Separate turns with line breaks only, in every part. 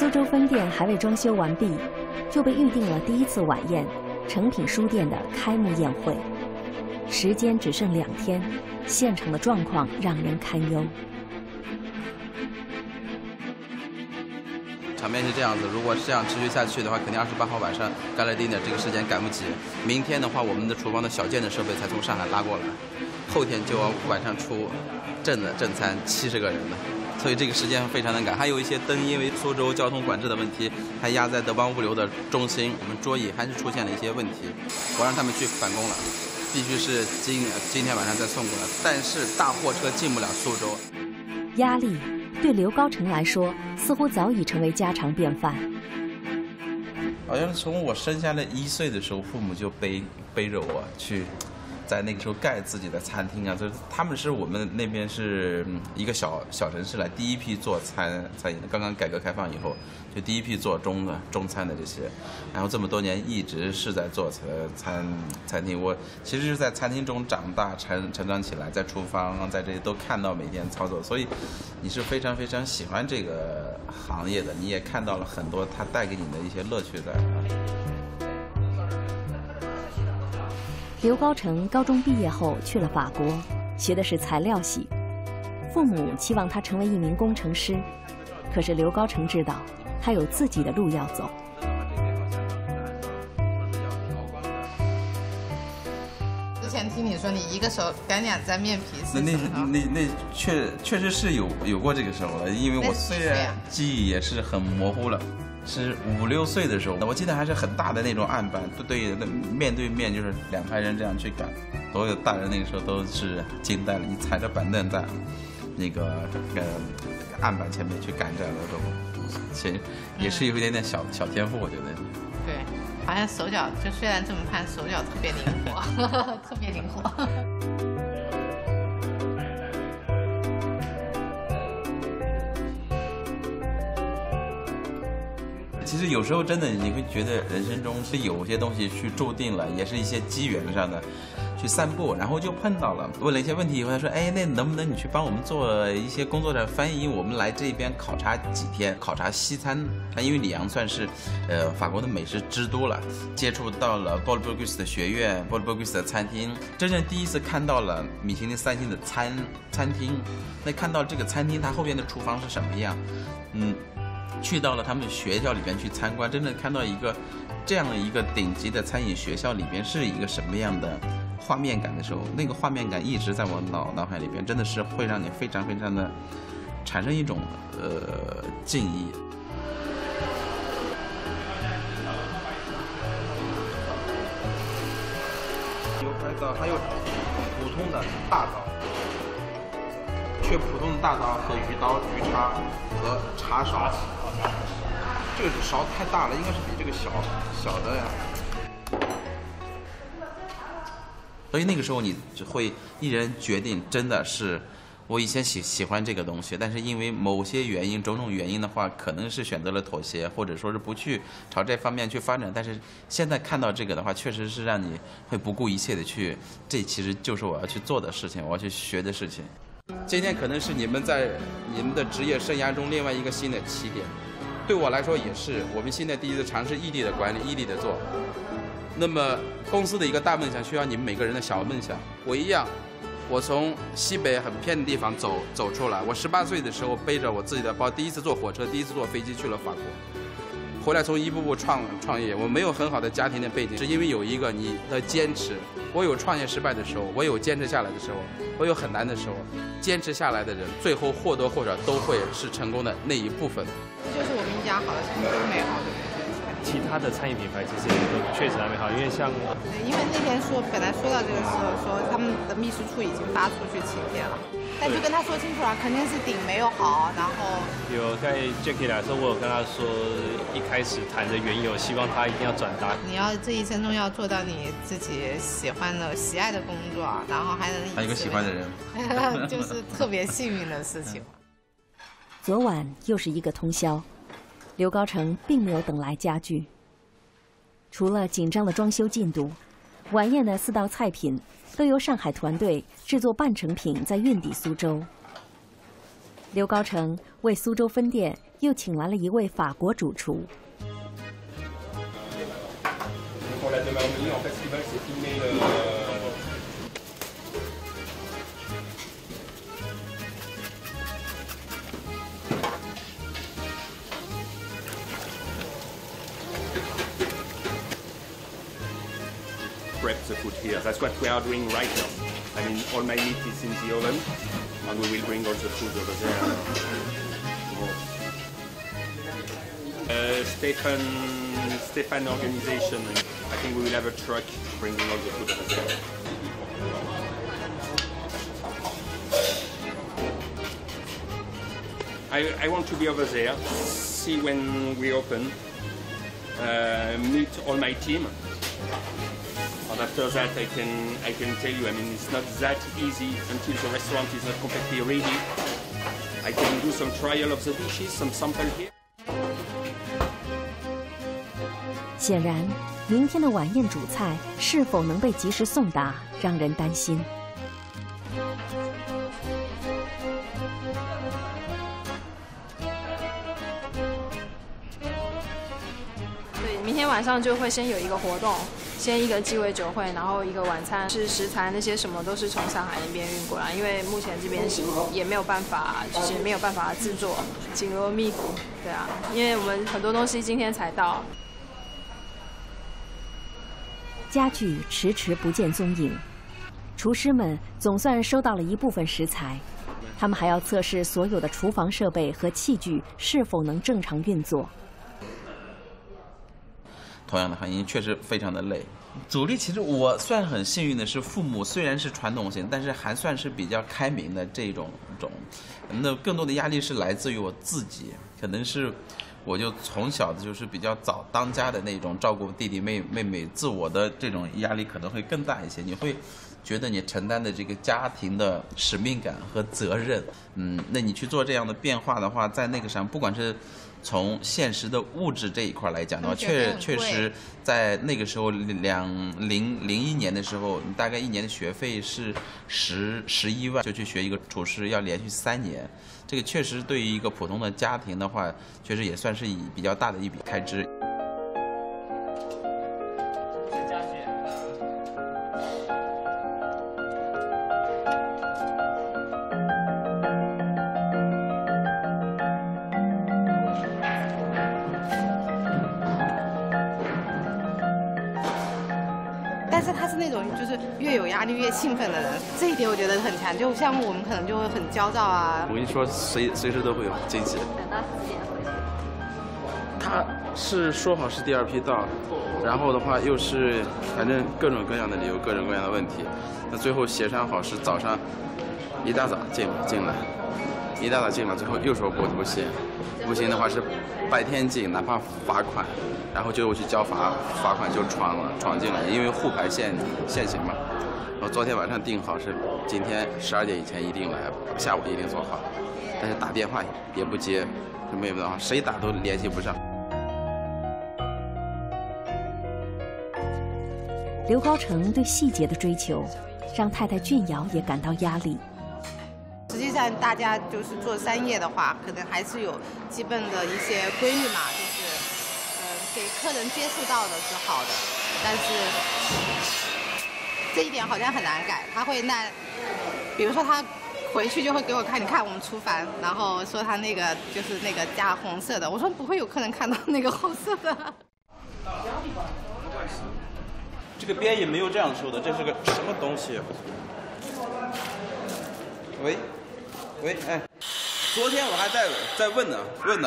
苏州分店还未装修完毕，就被预定了第一次晚宴——诚品书店的开幕宴会。时间只剩2天，现场的状况让人堪忧。
场面是这样子，如果这样持续下去的话，肯定28号晚上该来dinner这个时间赶不及。明天的话，我们的厨房的小件的设备才从上海拉过来，后天就要晚上出正餐70个人了。所以这个时间非常难赶，还有一些灯，因为苏州交通管制的问题，还压在德邦物流的中心，我们桌椅还是出现了一些问题，我让他们去返工了，必须是今天晚上再送过来，但是大货车进不了苏州。
压力对刘高成来说，似乎早已成为家常便饭。
好像从我生下来1岁的时候，父母就背着我去。在那个时候盖自己的餐厅啊，就是他们是我们那边是一个小城市来第一批做餐饮的，刚刚改革开放以后，就第一批做中餐的这些，然后这么多年一直是在做餐厅。我其实是在餐厅中长大成长起来，在厨房在这里都看到每天操作，所以你是非常非常喜欢这个行业的，你也看到了很多它带给你的一些乐趣在。
刘高成高中毕业后去了法国，学的是材料系。父母期望他成为一名工程师，可是刘高成知道，他有自己的路要走。
之前听你说你一个手擀2张面皮是什么？
那确实是有过这个时候了，因为我虽然记忆也是很模糊了。是5、6岁的时候，我记得还是很大的那种案板，面对面就是2排人这样去擀，所有大人那个时候都是惊呆了。你踩着板凳在那个案板前面去擀这样的东西，其实也是有一点点小天赋，我觉得。
对，好像手脚就虽然这么胖，手脚特别灵活，特别灵活。
其实有时候真的你会觉得人生中是有些东西去注定了，也是一些机缘上的去散步，然后就碰到了，问了一些问题以后，他说：“哎，那能不能你去帮我们做一些工作的翻译？我们来这边考察几天，考察西餐。因为里昂算是法国的美食之都了，接触到了波尔博古斯的学院，波尔博古斯的餐厅，真正第一次看到了米其林3星的餐厅。那看到这个餐厅它后边的厨房是什么样，去到了他们学校里边去参观，真正看到这样的一个顶级的餐饮学校里边是一个什么样的画面感的时候，那个画面感一直在我脑海里边，真的是会让你非常非常的产生一种敬意。
有拍刀，还有普通的大刀，缺普通的大刀和鱼刀、鱼叉和茶勺。这个勺太大了，应该是比这个小的呀。
所以那个时候你只会毅然决定，真的是我以前喜欢这个东西，但是因为某些原因、种种原因的话，可能是选择了妥协，或者说是不去朝这方面去发展。但是现在看到这个的话，确实是让你会不顾一切的去，这其实就是我要去做的事情，我要去学的事情。今天可能是你们在你们的职业生涯中另外一个新的起点。对我来说也是，我们现在第一次尝试异地的管理，异地的做。那么公司的一个大梦想需要你们每个人的小梦想。我一样，我从西北很偏的地方走出来。我18岁的时候背着我自己的包，第一次坐火车，第一次坐飞机去了法国。回来从一步步创业，我没有很好的家庭的背景，是因为有一个你的坚持。我有创业失败的时候，我有坚持下来的时候，我有很难的时候。坚持下来的人，最后或多或少都会是成功的那一部分。
这就是我们一家好的成功美好的。
其他的餐饮品牌其实也都确实还没好，因为像
因为那天本来说到这个时候，说他们的秘书处已经发出去请帖了，但就跟他说清楚了，肯定是顶没有好，然后
有在 Jackie 来说，我有跟他说，一开始谈的缘由，希望他一定要转达。
你要这一生中要做到你自己喜爱的工作，然后还有一个
喜欢的人，
就是特别幸运的事情。
昨晚又是一个通宵。刘高成并没有等来家具，除了紧张的装修进度，晚宴的4道菜品都由上海团队制作半成品，在运抵苏州。刘高成为苏州分店又请来了一位法国主厨。
Prep the food here. That's what we are doing right now. I mean, all my meat is in the oven, and we will bring all the food over there. Stefan organization. I think we will have a truck bringing all the food over there. I want to be over there, see when we open, meet all my team. And after that, I can tell you, I mean, it's not that easy until the restaurant is not completely ready. I can do some trial of the dishes, some sample here.
显然，明天的晚宴主菜是否能被及时送达，让人担心。
对，明天晚上就会先有一个活动。 先一个鸡尾酒会，然后一个晚餐，是食材那些什么都是从上海那边运过来，因为目前这边也没有办法，就是没有办法制作，紧锣密鼓，对啊，因为我们很多东西今天才到。
家具迟迟不见踪影，厨师们总算收到了一部分食材，他们还要测试所有的厨房设备和器具是否能正常运作。
同样的行业确实非常的累。阻力其实我算很幸运的是，父母虽然是传统型，但是还算是比较开明的这种。那更多的压力是来自于我自己，可能是我就从小的就是比较早当家的那种，照顾弟弟妹妹，自我的这种压力可能会更大一些。你会觉得你承担的这个家庭的使命感和责任，那你去做这样的变化的话，在那个上，不管是 从现实的物质这一块来讲的话，确实在那个时候2001年的时候，你大概1年的学费是11万，就去学一个厨师，要连续3年，这个确实对于一个普通的家庭的话，确实也算是比较大的一笔开支。
但是他是那种就是越有压力越兴奋的人，这一点我觉得很强。就像我们可能就会很焦躁啊。
我跟你说，随时都会有惊喜。
等到几点回去？
他是说好是第2批到，然后的话又是反正各种各样的理由，各种各样的问题。那最后协商好是早上一大早进来，一大早进来，最后又说不行，不行的话是白天进，哪怕罚款。 然后就去交罚款就闯进来，因为沪牌限行嘛。我昨天晚上定好是今天12点以前一定来，下午一定做好。但是打电话也不接，没有办法，谁打都联系不上。
刘高成对细节的追求，让太太俊瑶也感到压力。
实际上，大家就是做商业的话，可能还是有基本的一些规律嘛，就是给客人接触到的是好的，但是这一点好像很难改。他会比如说他回去就会给我看，你看我们厨房，然后说他那个就是那个加红色的，我说不会有客人看到那个红色的。
这个边也没有这样说的，这是个什么东西？喂，哎，昨天我还在问呢。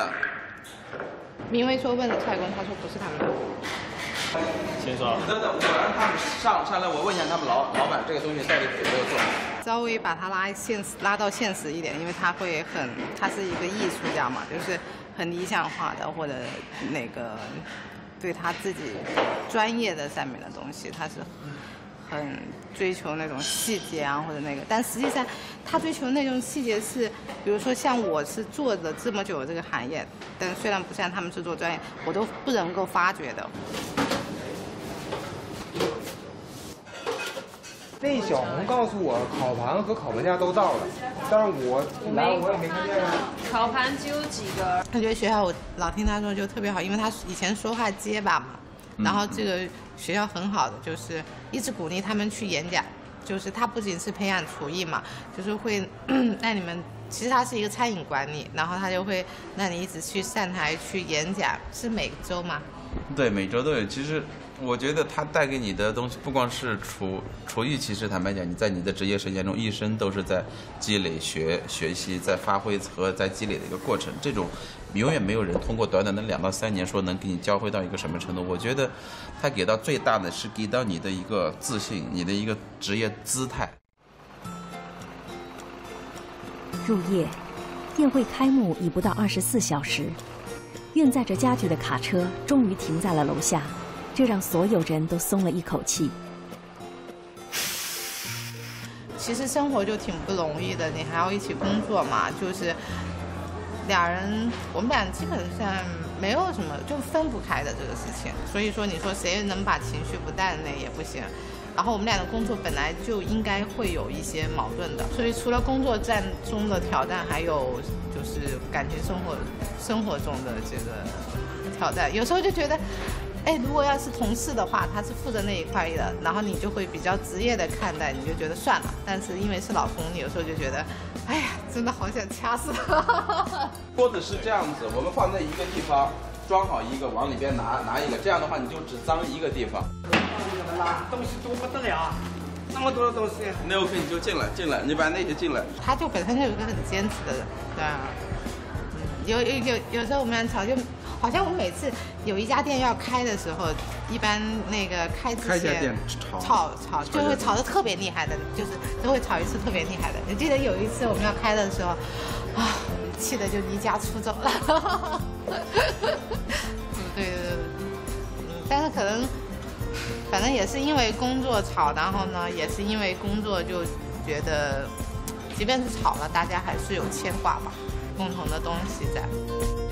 明威说问了蔡工，他说不是他们的。
先说。
等，我让他们上来，我问一下他们老板这个东西到底有没有做。
稍微把它拉到现实一点，因为他是一个艺术家嘛，就是很理想化的或者那个对他自己专业的上面的东西，他是很追求那种细节啊或者那个，但实际上他追求那种细节是，比如说像我是做的这么久这个行业，但虽然不像他们制作专业，我都不能够发觉的。
那小红告诉我，烤盘和烤盘架都到了，但是我也没看见啊。
烤盘只有几个。
我觉得学校我老听他说就特别好，因为他以前说话结巴嘛，然后这个学校很好的就是一直鼓励他们去演讲，就是他不仅是培养厨艺嘛，就是会让你们。其实他是一个餐饮管理，然后他就会让你一直去上台去演讲，是每周吗？
对，每周都有。其实我觉得他带给你的东西，不光是厨艺，其实坦白讲，你在你的职业生涯中，一生都是在积累、学习、在发挥和在积累的一个过程。这种永远没有人通过短短的2到3年说能给你教会到一个什么程度。我觉得他给到最大的是给到你的一个自信，你的一个职业姿态。
入夜，宴会开幕已不到24小时，运载着家具的卡车终于停在了楼下，这让所有人都松了一口气。
其实生活就挺不容易的，你还要一起工作嘛，就是我们俩基本上没有什么就分不开的这个事情，所以说你说谁能把情绪不带那也不行。然后我们俩的工作本来就应该会有一些矛盾的，所以除了工作中的挑战，还有就是感情生活中的这个挑战。有时候就觉得，哎，如果要是同事的话，他是负责那一块的，然后你就会比较职业的看待，你就觉得算了。但是因为是老公，你有时候就觉得，哎呀，真的好想掐死他。
桌子是这样子，我们放在一个地方，装好一个，往里边拿一个，这样的话你就只脏一个地方。
东西多不得了，那么多的东西。
那 OK 你就进来，你把那个进来。
他就本身就有一个很坚持的人，对啊。有时候我们俩吵，就好像我每次有一家店要开的时候，一般那个开之前吵就会吵得特别厉害的，就是都会吵一次特别厉害的。我记得有一次我们要开的时候，啊，气得就离家出走了。对，但是可能。反正也是因为工作吵，然后呢，也是因为工作就觉得，即便是吵了，大家还是有牵挂吧，共同的东西在。